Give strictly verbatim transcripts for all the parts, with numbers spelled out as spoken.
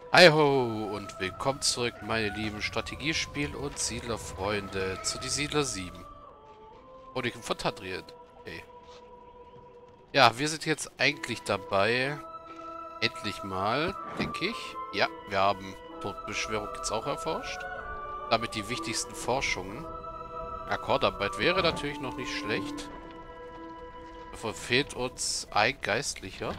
Hi ho und willkommen zurück, meine lieben Strategiespiel- und Siedlerfreunde, zu die Siedler sieben. Chroniken von Tadrien. Hey. Ja, wir sind jetzt eigentlich dabei, endlich mal, denke ich. Ja, wir haben Todbeschwörung jetzt auch erforscht. Damit die wichtigsten Forschungen. Akkordarbeit wäre natürlich noch nicht schlecht. Davon fehlt uns ein Geistlicher.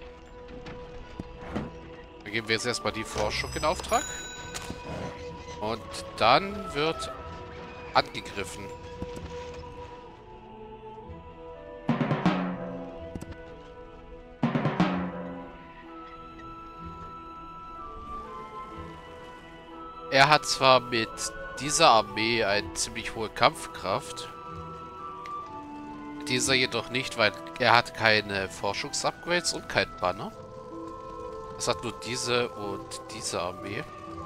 Dann geben wir jetzt erstmal die Forschung in Auftrag. Und dann wird angegriffen. Er hat zwar mit dieser Armee eine ziemlich hohe Kampfkraft, dieser jedoch nicht, weil er hat keine Forschungsupgrades und kein Banner. Es hat nur diese und diese Armee.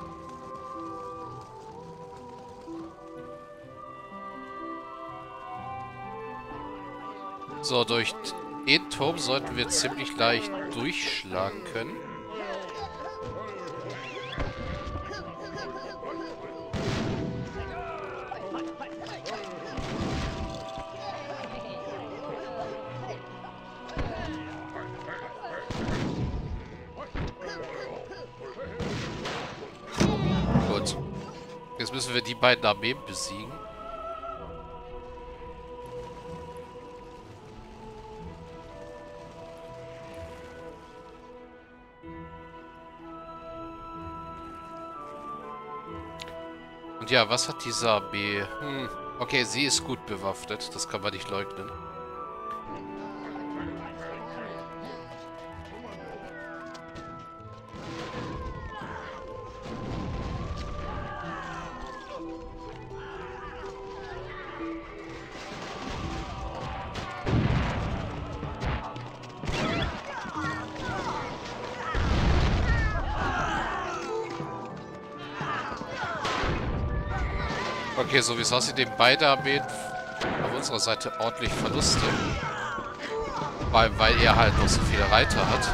So, durch den Turm sollten wir ziemlich leicht durchschlagen können. Gut. Jetzt müssen wir die beiden Armeen besiegen. Und ja, was hat diese Armee? Hm. Okay, sie ist gut bewaffnet. Das kann man nicht leugnen. Okay, so wie es aussieht, nehmen beide Armeen auf unserer Seite ordentlich Verluste. Vor allem, weil er halt noch so viele Reiter hat.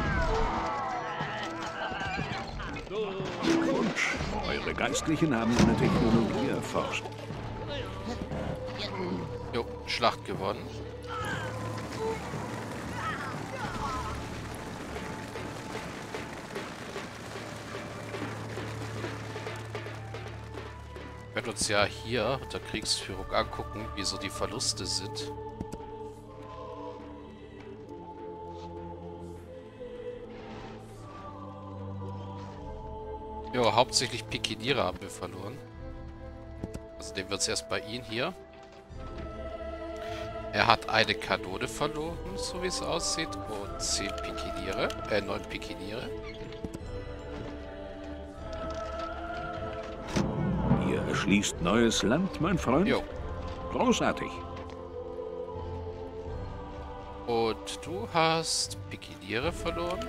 Glückwunsch. Eure Geistlichen haben eine Technologie erforscht. Jo, Schlacht gewonnen. Wir können uns ja hier unter Kriegsführung angucken, wie so die Verluste sind. Jo, hauptsächlich Pikiniere haben wir verloren. Also nehmen wir uns erstmal ihn hier. Er hat eine Kanone verloren, so wie es aussieht, und zehn Pikiniere, äh, neun Pikiniere. Ihr erschließt neues Land, mein Freund? Jo. Großartig. Und du hast Pikiniere verloren.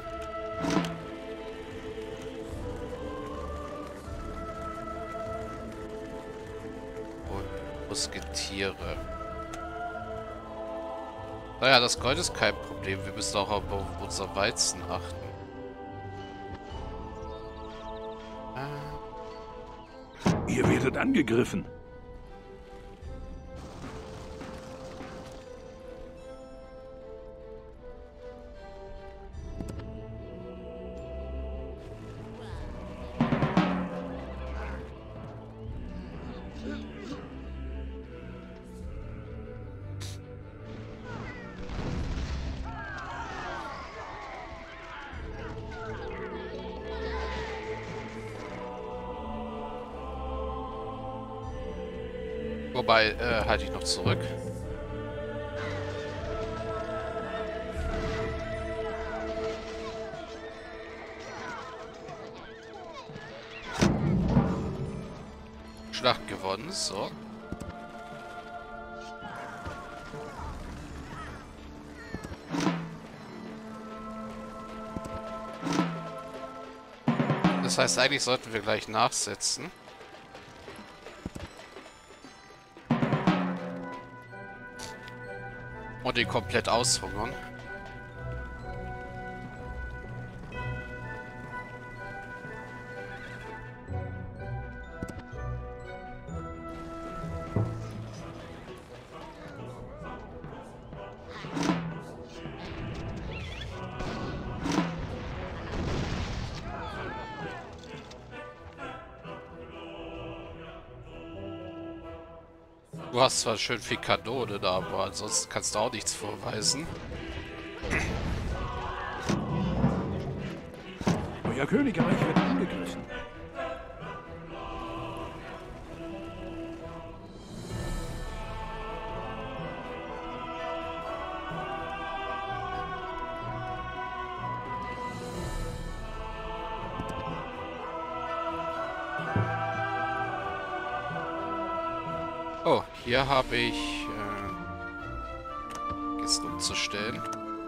Und Musketiere. Naja, das Gold ist kein Problem. Wir müssen auch auf unser Weizen achten. Ihr werdet angegriffen. Wobei, äh, halte ich noch zurück. Schlacht gewonnen, so. Das heißt, eigentlich sollten wir gleich nachsetzen. Und ihn komplett aushungern. Du hast zwar schön viel Kanonen, aber ansonsten kannst du auch nichts vorweisen. Euer Königreich wird angegriffen. Oh, hier habe ich äh, Kisten umzustellen.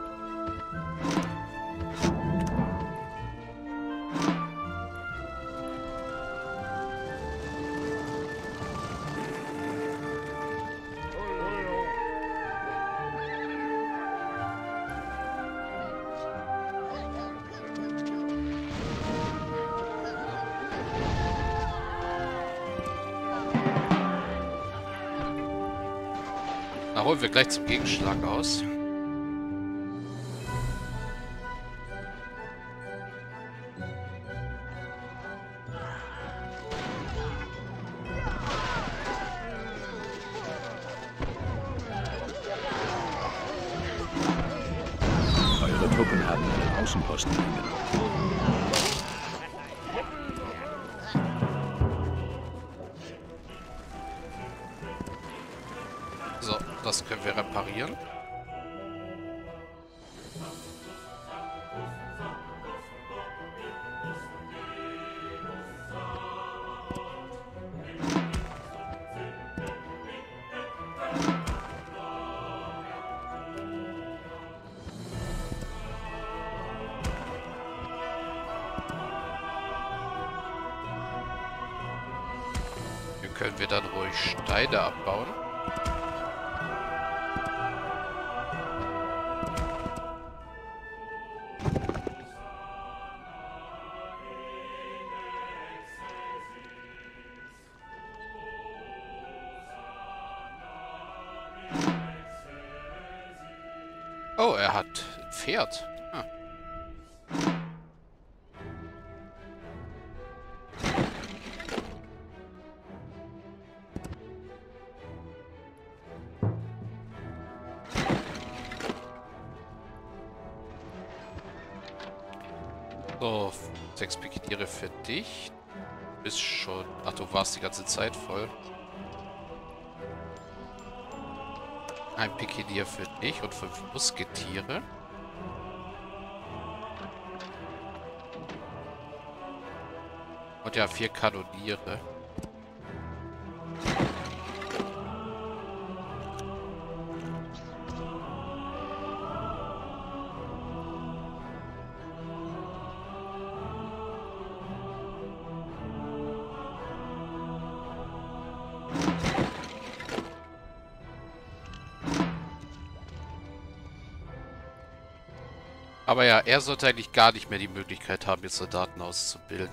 Da holen wir gleich zum Gegenschlag aus. Eure Truppen haben einen Außenposten eingenommen. So, das können wir reparieren. Hier können wir dann ruhig Steine abbauen. Oh, er hat ein Pferd. Ah. So, sechs Piketiere für dich. Du bist schon... Ach, du warst die ganze Zeit voll. Ein Pikenier für dich und fünf Musketiere. Und ja, vier Kanoniere. Aber ja, er sollte eigentlich gar nicht mehr die Möglichkeit haben, jetzt Soldaten auszubilden.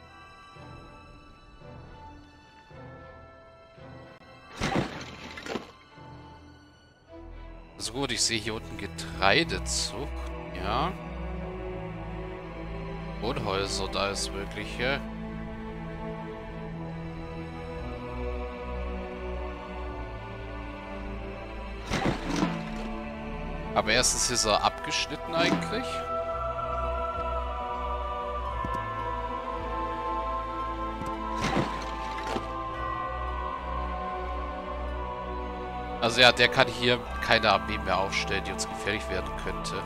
Also gut, ich sehe hier unten Getreidezucht. Ja. Wohnhäuser, da ist mögliche. Aber erstens ist er abgeschnitten eigentlich. Also ja, der kann hier keine Armee mehr aufstellen, die uns gefährlich werden könnte.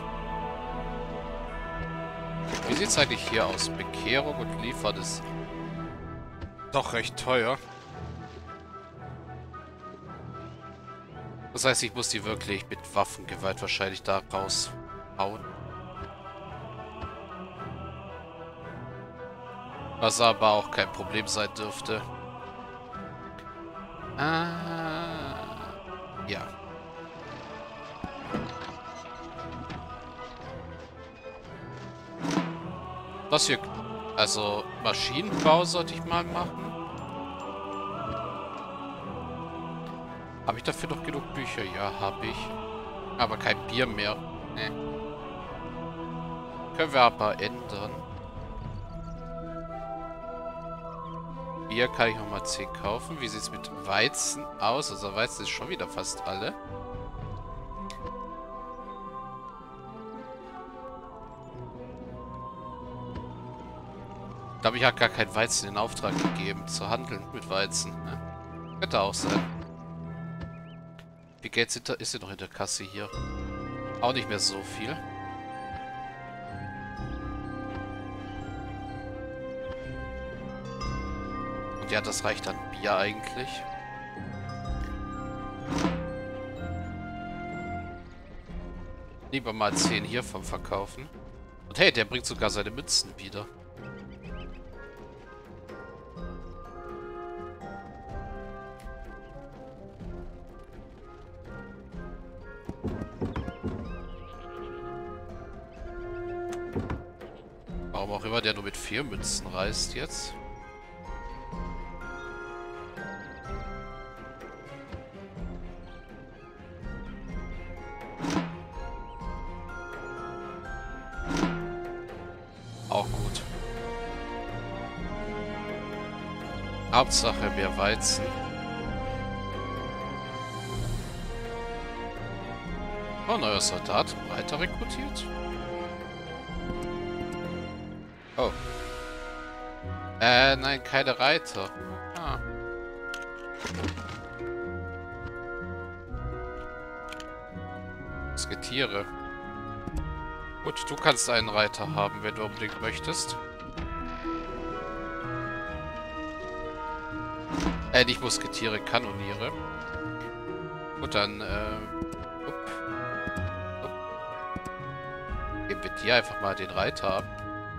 Wie sieht es eigentlich hier aus? Bekehrung und Liefern ist doch recht teuer. Das heißt, ich muss die wirklich mit Waffengewalt wahrscheinlich da raushauen. Was aber auch kein Problem sein dürfte. Ah, ja. Das hier, also Maschinenbau sollte ich mal machen. Habe ich dafür noch genug Bücher? Ja, habe ich. Aber kein Bier mehr. Nee. Können wir aber ändern. Bier kann ich nochmal zehn kaufen. Wie sieht es mit Weizen aus? Also Weizen ist schon wieder fast alle. Ich glaube, ich habe gar keinen Weizen in Auftrag gegeben, zu handeln mit Weizen. Ne? Könnte auch sein. Wie Geld sind da, ist denn noch in der Kasse hier? Auch nicht mehr so viel. Und ja, das reicht an Bier eigentlich. Lieber mal zehn hiervon verkaufen. Und hey, der bringt sogar seine Münzen wieder. Warum auch immer der nur mit vier Münzen reist jetzt. Auch gut. Hauptsache mehr Weizen. Oh, neuer Soldat. Reiter rekrutiert. Oh. Äh, nein, keine Reiter. Ah. Musketiere. Gut, du kannst einen Reiter haben, wenn du unbedingt möchtest. Äh, nicht Musketiere, Kanoniere. Gut, dann, äh... Upp. Upp. Geben wir dir einfach mal den Reiter ab.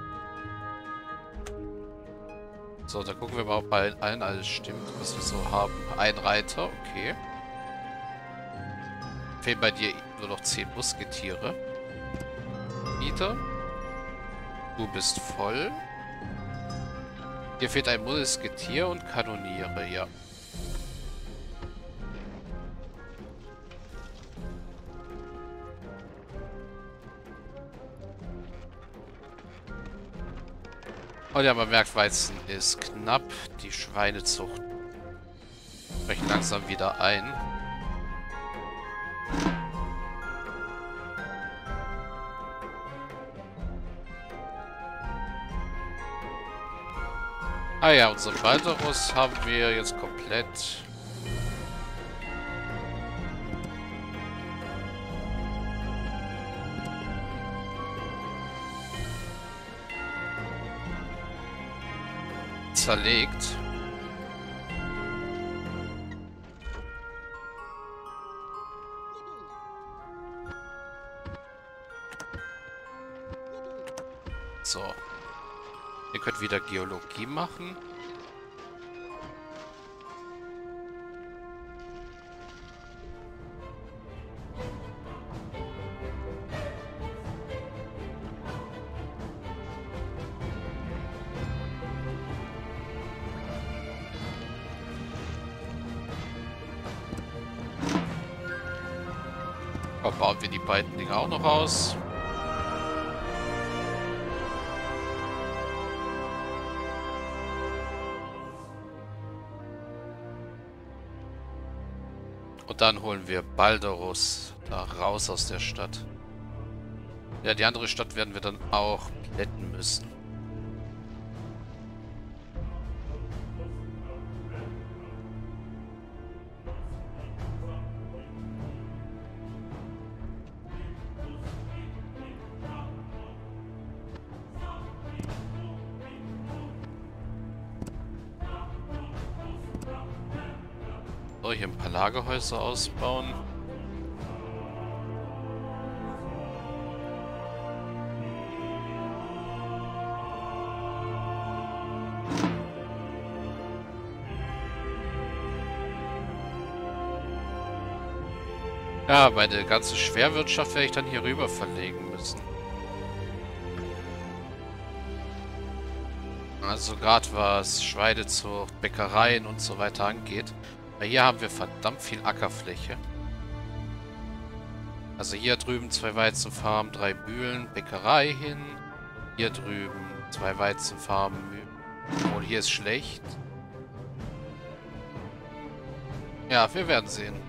So, da gucken wir mal, ob bei allen alles stimmt, was wir so haben. Ein Reiter, okay. Fehlen bei dir nur noch zehn Musketiere. Wieder. Du bist voll. Hier fehlt ein Musketier und Kanoniere, ja. Und ja, man merkt, Weizen ist knapp. Die Schweinezucht brechen langsam wieder ein. Ah ja, unseren Balderus haben wir jetzt komplett. Zerlegt. So. Ihr könnt wieder Geologie machen. Komm, bauen wir die beiden Dinge auch noch aus. Und dann holen wir Balderus da raus aus der Stadt. Ja, die andere Stadt werden wir dann auch plätten müssen. So, hier ein paar Lagerhäuser ausbauen. Ja, meine ganze Schwerwirtschaft werde ich dann hier rüber verlegen müssen. Also gerade was Schweinezucht, Bäckereien und so weiter angeht. Weil hier haben wir verdammt viel Ackerfläche. Also hier drüben zwei Weizenfarmen, drei Mühlen, Bäckerei hin. Hier drüben zwei Weizenfarmen, Mühlen. Obwohl hier ist schlecht. Ja, wir werden sehen.